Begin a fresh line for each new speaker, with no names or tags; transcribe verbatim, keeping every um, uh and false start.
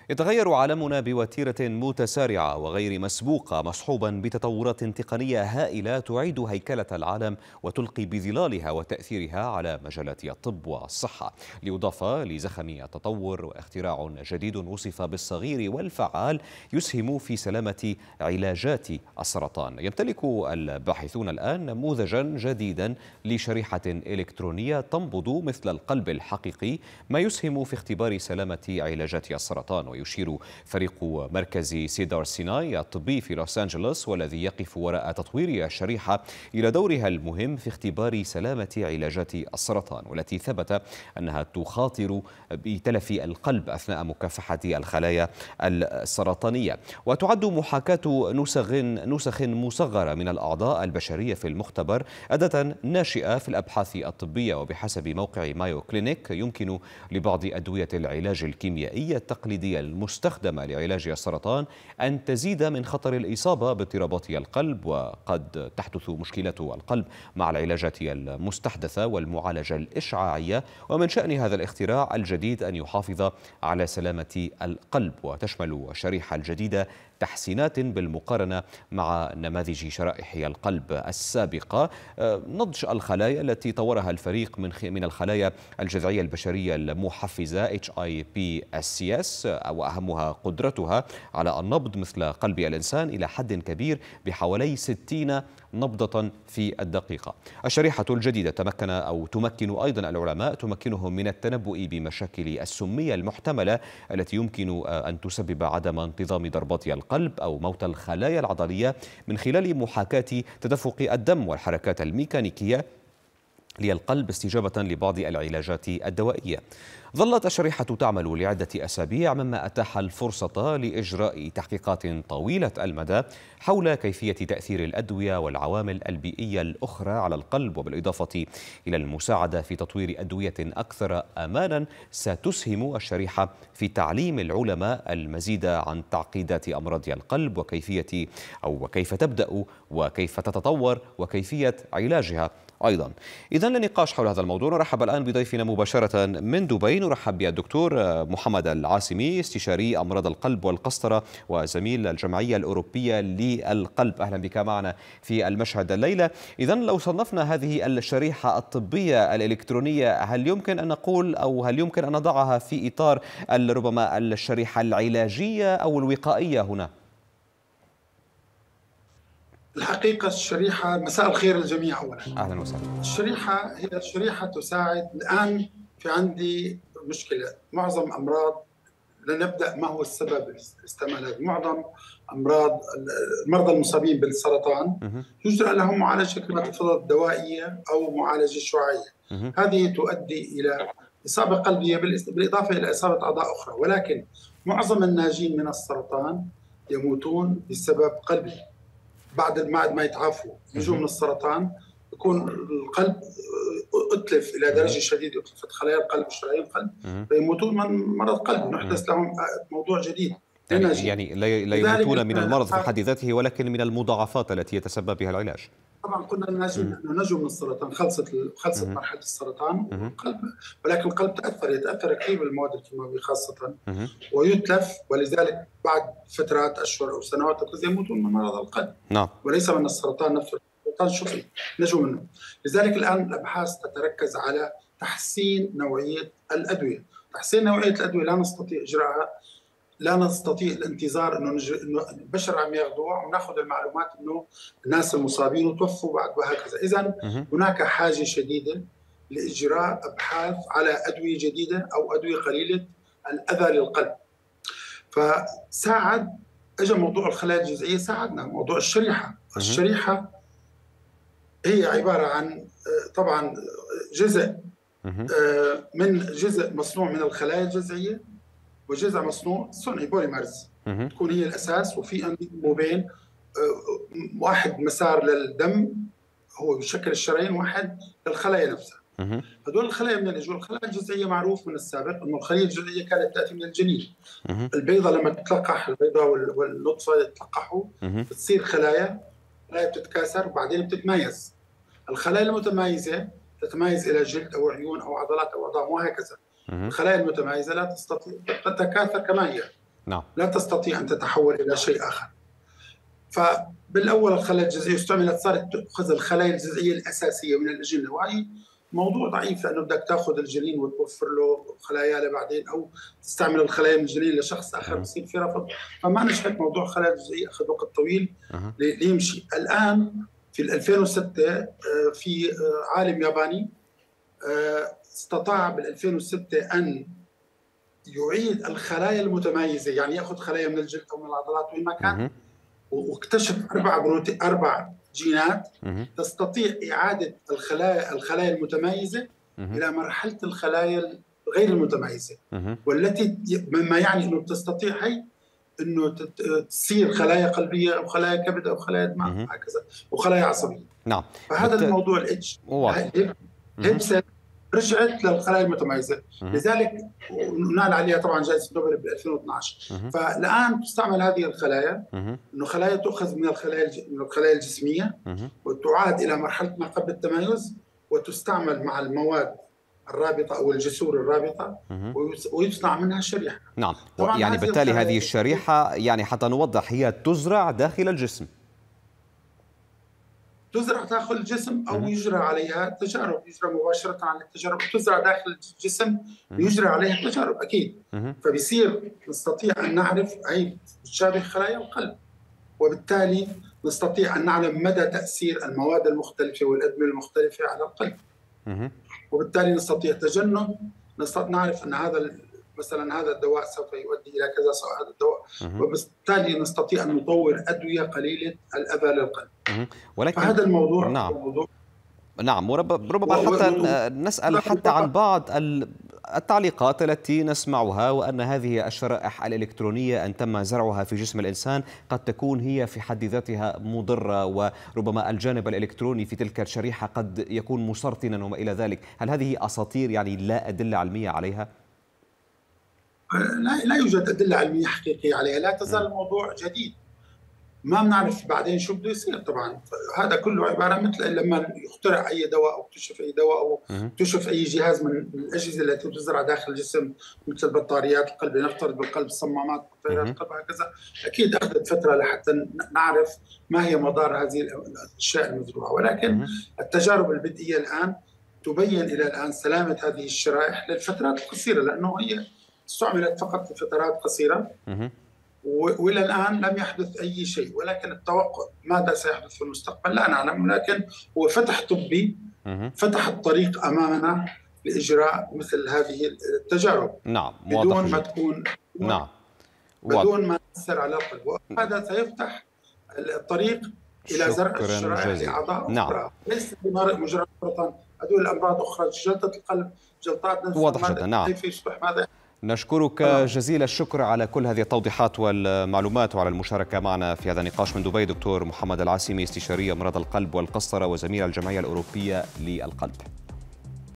يتغير عالمنا بوتيرة متسارعة وغير مسبوقة، مصحوبا بتطورات تقنية هائلة تعيد هيكلة العالم وتلقي بظلالها وتأثيرها على مجالات الطب والصحة. ليضاف لزخم التطور واختراع جديد وصف بالصغير والفعال يسهم في سلامة علاجات السرطان. يمتلك الباحثون الآن نموذجا جديدا لشريحة إلكترونية تنبض مثل القلب الحقيقي، ما يسهم في اختبار سلامة علاجات السرطان. ويشير فريق مركز سيدار سيناي الطبي في لوس أنجلوس والذي يقف وراء تطوير الشريحة إلى دورها المهم في اختبار سلامة علاجات السرطان، والتي ثبت أنها تخاطر بتلف القلب أثناء مكافحة الخلايا السرطانية. وتعد محاكاة نسخ نسخ مصغرة من الأعضاء البشرية في المختبر أداة ناشئة في الأبحاث الطبية. وبحسب موقع مايو كلينيك يمكن لبعض أدوية العلاج الكيميائي التقليدية المستخدمة لعلاج السرطان أن تزيد من خطر الإصابة باضطرابات القلب، وقد تحدث مشكلة القلب مع العلاجات المستحدثة والمعالجة الإشعاعية. ومن شأن هذا الاختراع الجديد أن يحافظ على سلامة القلب، وتشمل الشريحة الجديدة تحسينات بالمقارنة مع نماذج شرائح القلب السابقة. نضج الخلايا التي طورها الفريق من من الخلايا الجذعية البشرية المحفزة إتش آي بي إس سي إس، وأهمها قدرتها على النبض مثل قلب الإنسان إلى حد كبير بحوالي ستين نبضة في الدقيقة. الشريحة الجديدة تمكن أو تمكن أيضا العلماء تمكنهم من التنبؤ بمشاكل السمية المحتملة التي يمكن أن تسبب عدم انتظام ضربات القلب أو موت الخلايا العضلية من خلال محاكاة تدفق الدم والحركات الميكانيكية للقلب استجابة لبعض العلاجات الدوائية. ظلت الشريحة تعمل لعدة أسابيع، مما أتاح الفرصة لإجراء تحقيقات طويلة المدى حول كيفية تأثير الأدوية والعوامل البيئية الأخرى على القلب، وبالإضافة إلى المساعدة في تطوير أدوية أكثر أمانا ستسهم الشريحة في تعليم العلماء المزيد عن تعقيدات أمراض القلب وكيفية أو كيف تبدأ وكيف تتطور وكيفية علاجها أيضا. إذن للنقاش حول هذا الموضوع نرحب الآن بضيفنا مباشرة من دبي. نرحب بالدكتور محمد العاسمي، استشاري أمراض القلب والقسطرة وزميل الجمعية الأوروبية للقلب. أهلا بك معنا في المشهد الليلة. إذن لو صنفنا هذه الشريحة الطبية الإلكترونية، هل يمكن أن نقول أو هل يمكن أن نضعها في إطار ربما الشريحة العلاجية أو الوقائية هنا؟
الحقيقة الشريحة، مساء الخير للجميع أولا.
أهلا وسهلا.
الشريحة هي الشريحة تساعد. الآن في عندي مشكلة، معظم أمراض، لنبدأ ما هو السبب استعمال معظم أمراض المرضى المصابين بالسرطان يجرى لهم معالجة كما تفضلت دوائية أو معالجة شعاعية. هذه تؤدي إلى إصابة قلبية بالإضافة إلى إصابة أعضاء أخرى، ولكن معظم الناجين من السرطان يموتون بسبب قلبي. بعد ما يتعافوا يجوا من السرطان يكون القلب اتلف الى درجه شديده، اتلفت خلايا القلب وشرايين القلب فيموتون من مرض قلب، نحدث لهم موضوع جديد.
يعني, يعني لا يموتون من المرض في حد ذاته، ولكن من المضاعفات التي يتسبب بها العلاج.
طبعا كنا ناجين نجوا من السرطان، خلصت خلصت مرحله السرطان والقلب، ولكن القلب تاثر يتاثر كثير بالمواد الكيماويه خاصه ويتلف، ولذلك بعد فترات اشهر او سنوات يموتون من مرض القلب.
نعم.
وليس من السرطان نفسه، السرطان شفي نجوا منه. لذلك الان الابحاث تتركز على تحسين نوعيه الادويه. تحسين نوعيه الادويه لا نستطيع اجراءها، لا نستطيع الانتظار انه نج... انه البشر عم ياخذوها وناخذ المعلومات انه الناس المصابين وتوفوا بعد وهكذا. اذا هناك حاجه شديده لاجراء ابحاث على ادويه جديده او ادويه قليله الاذى للقلب. فساعد اجى موضوع الخلايا الجذعيه، ساعدنا موضوع الشريحه. الشريحه هي عباره عن طبعا جزء من جزء مصنوع من الخلايا الجذعيه وجزء مصنوع صنعي بوليمرز، تكون هي الاساس، وفي انبوبين، واحد مسار للدم هو بشكل الشرايين، واحد للخلايا نفسها. هذول الخلايا من اجوا الخلايا الجذعيه معروف من السابق انه الخلايا الجذعيه كانت تاتي من الجنين. البيضه لما تتلقح، البيضه والنطفه يتلقحوا بتصير خلايا، خلايا بتتكاثر وبعدين بتتميز. الخلايا المتميزه تتميز الى جلد او عيون او عضلات او عظام وهكذا. الخلايا المتميزه لا تستطيع تتكاثر كما هي،
نعم.
لا تستطيع أن تتحول إلى شيء آخر. فبالأول الخلايا الجذعية استعملت، صارت تأخذ الخلايا الجذعية الأساسية من الأجنة، وهي موضوع ضعيف لأنه بدك تأخذ الجنين وتوفر له خلايا لبعدين، أو تستعمل الخلايا من الجنين لشخص آخر بصير في رفض. فما نجحت موضوع الخلايا الجذعية، أخذ وقت طويل ليمشي. الآن في ألفين وستة في عالم ياباني استطاع بال ألفين وستة أن يعيد الخلايا المتميزة، يعني يأخذ خلايا من الجلد أو من العضلات وين ما كان، واكتشف أربع بروتين أربع جينات تستطيع إعادة الخلايا الخلايا المتميزة إلى مرحلة الخلايا غير المتميزة، والتي مما يعني أنه تستطيع هي أنه تصير خلايا قلبية أو خلايا كبد أو خلايا دماغ هكذا وخلايا عصبية.
نعم.
فهذا بت... الموضوع الاتش هيب رجعت للخلايا المتميزة، لذلك نال عليها طبعا جائزة نوبل ب ألفين واثنعش. فالآن تستعمل هذه الخلايا، انه خلايا تؤخذ من الخلايا من الخلايا الجسمية وتعاد إلى مرحلة ما قبل التميز، وتستعمل مع المواد الرابطة أو الجسور الرابطة ويصنع منها شريحة.
نعم. يعني بالتالي هذه الشريحة، يعني حتى نوضح، هي تزرع داخل الجسم،
تزرع داخل الجسم أو يجرى عليها تجارب، يجرى مباشرة على التجارب، تزرع داخل الجسم ويجرى عليها التجارب أكيد. فبصير نستطيع أن نعرف هي تشابه خلايا القلب، وبالتالي نستطيع أن نعلم مدى تأثير المواد المختلفة والأدوية المختلفة على القلب، وبالتالي نستطيع تجنب، نستطيع نعرف أن هذا مثلا هذا الدواء سوف يؤدي إلى كذا هذا الدواء، وبالتالي نستطيع أن نطور أدوية قليلة الأذى للقلب.
ولكن
فهذا الموضوع
نعم
الموضوع
نعم وربما حتى نسأل حتى عن بعض التعليقات التي نسمعها، وأن هذه الشرائح الإلكترونية أن تم زرعها في جسم الإنسان قد تكون هي في حد ذاتها مضرة، وربما الجانب الإلكتروني في تلك الشريحة قد يكون مسرطنا وما إلى ذلك. هل هذه أساطير يعني لا أدلة علمية عليها؟
لا, لا يوجد أدلة علمية حقيقية عليها، لا تزال الموضوع جديد، ما بنعرف بعدين شو بده يصير. طبعا هذا كله عبارة مثل لما يخترع أي دواء أو اكتشف أي دواء أو اكتشف أي جهاز من الأجهزة التي تزرع داخل الجسم، مثل بطاريات القلب، نفترض بالقلب الصمامات بطاريات القلب هكذا، أكيد أخذت فترة لحتى نعرف ما هي مضار هذه الأشياء المزروعة. ولكن التجارب البدئية الآن تبين إلى الآن سلامة هذه الشرائح للفترات القصيرة، لأنه هي استعملت فقط لفترات قصيرة، وإلى الآن لم يحدث أي شيء. ولكن التوقع ماذا سيحدث في المستقبل لا نعلم، ولكن هو فتح طبي فتح الطريق أمامنا لإجراء مثل هذه التجارب.
نعم.
بدون ما تكون
نعم.
بدون ما تأثر على القلب، وهذا سيفتح الطريق إلى زرع الشرائح لأعضاء
نعم.
أخرى، ليس مجرد سرطان، هذول الأمراض أخرى، جلطة القلب، جلطات نفس،
واضح جدا. نعم.
كيف يصبح ماذا.
نشكرك جزيل الشكر على كل هذه التوضيحات والمعلومات وعلى المشاركة معنا في هذا النقاش من دبي. دكتور محمد العاسمي، استشاري أمراض القلب والقسطرة وزميل الجمعية الأوروبية للقلب.